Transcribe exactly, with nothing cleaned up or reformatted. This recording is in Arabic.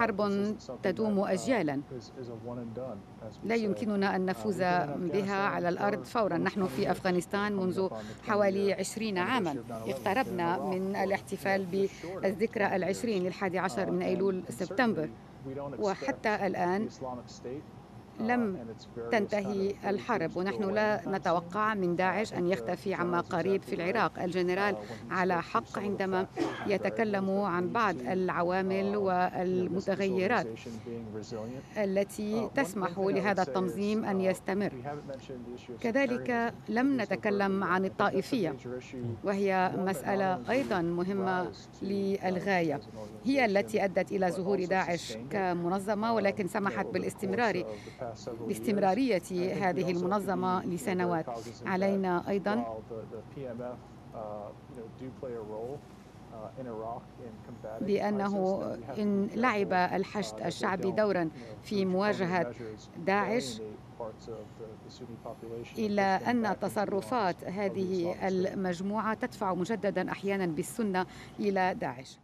حرب تدوم أجيالا، لا يمكننا أن نفوز بها على الأرض فورا. نحن في أفغانستان منذ حوالي عشرين عاما، اقتربنا من الاحتفال بالذكرى العشرين للحادي عشر من أيلول سبتمبر، وحتى الآن لم تنتهي الحرب، ونحن لا نتوقع من داعش أن يختفي عما قريب في العراق. الجنرال على حق عندما يتكلم عن بعض العوامل والمتغيرات التي تسمح لهذا التنظيم أن يستمر. كذلك لم نتكلم عن الطائفية، وهي مسألة أيضا مهمة للغاية، هي التي أدت إلى ظهور داعش كمنظمة، ولكن سمحت بالاستمرار باستمرارية هذه المنظمة لسنوات. علينا أيضا بأنه إن لعب الحشد الشعبي دورا في مواجهة داعش، إلا أن تصرفات هذه المجموعة تدفع مجددا أحيانا بالسنة إلى داعش.